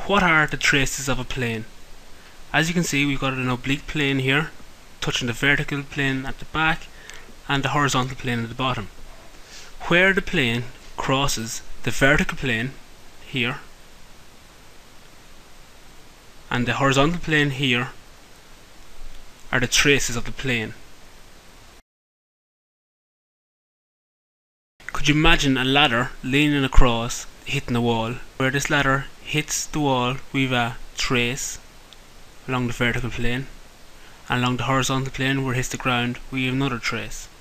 What are the traces of a plane? As you can see, we've got an oblique plane here touching the vertical plane at the back and the horizontal plane at the bottom. Where the plane crosses the vertical plane here and the horizontal plane here are the traces of the plane. Could you imagine a ladder leaning across, hitting the wall? Where this ladder hits the wall, we've a trace along the vertical plane, and along the horizontal plane where it hits the ground, we have another trace.